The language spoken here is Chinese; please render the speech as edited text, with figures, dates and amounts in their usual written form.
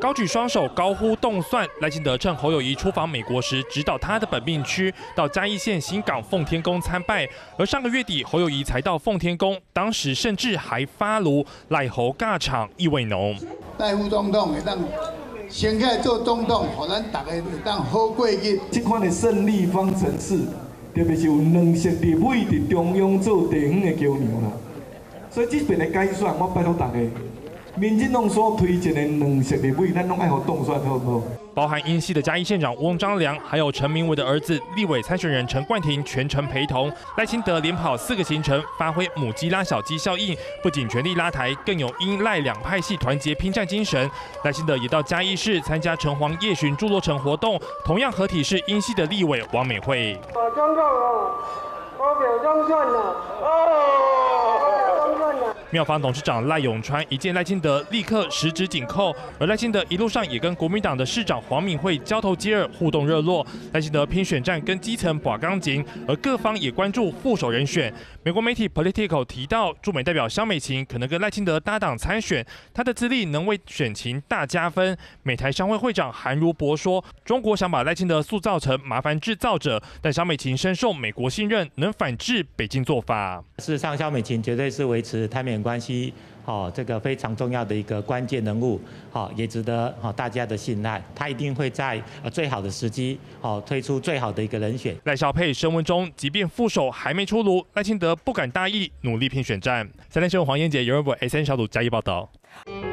高举双手高呼动算。赖清德趁侯友宜出访美国时，指导他的本命区到嘉义县新港奉天宫参拜。而上个月底，侯友宜才到奉天宫，当时甚至还发炉赖侯尬场，意味浓。 赖副总统会当先开做总统，互咱大家会当好过日。 这款的胜利方程式，特别是有两席立委伫中央做地方的桥梁啦。所以这边的改选，我拜托大家。 民进党所推荐的两席立委，咱拢爱互动算好不好？ 包含英系的嘉义县长翁章良，还有陈明文的儿子立委参选人陈冠廷全程陪同。赖清德连跑4个行程，发挥母鸡拉小鸡效应，不仅全力拉台，更有英赖两派系团结拼战精神。赖清德也到嘉义市参加城隍夜巡诸罗城活动，同样合体是英系的立委王美惠。 我中共哦，我表中算了妙方董事长赖永川一见赖清德，立刻十指紧扣。而赖清德一路上也跟国民党的市长黄敏惠交头接耳，互动热络。赖清德拼选战跟基层把钢筋，而各方也关注副手人选。美国媒体 Politico 提到，驻美代表萧美琴可能跟赖清德搭档参选，她的资历能为选情大加分。美台商会会长韩如博说，中国想把赖清德塑造成麻烦制造者，但萧美琴深受美国信任，能反制北京做法。 事实上，萧美琴绝对是维持台美关系这个非常重要的一个关键人物，也值得大家的信赖。他一定会在最好的时机推出最好的一个人选。 赖萧配升温中，即便副手还没出炉，赖清德不敢大意，努力拼选战。3立新闻黄燕杰、尤仁博 SN 小组加一报道。